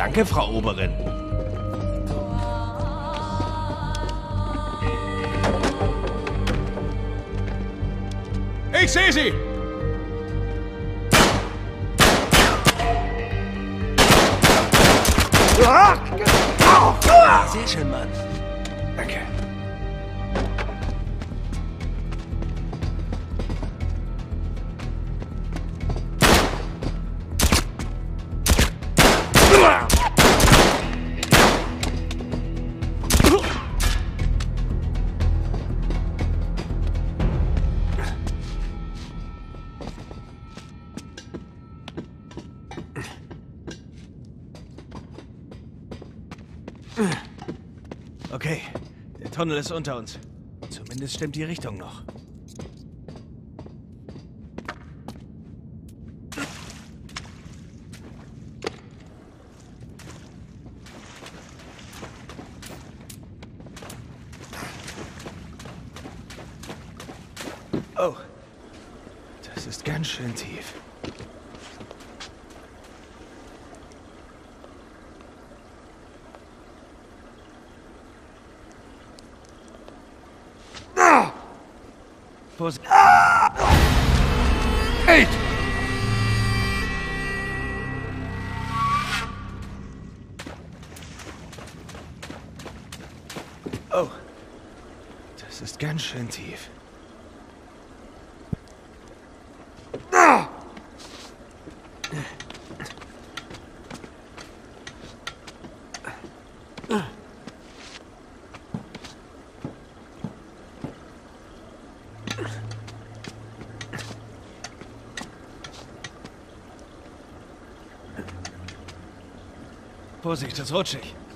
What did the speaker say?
Danke, Frau Oberin. Ich sehe sie! Sehr schön, Mann. Danke. Okay, der Tunnel ist unter uns. Zumindest stimmt die Richtung noch. Oh, das ist ganz schön tief. Vorsicht. Hey! Oh, das ist ganz schön tief. Vorsicht, das ist rutschig.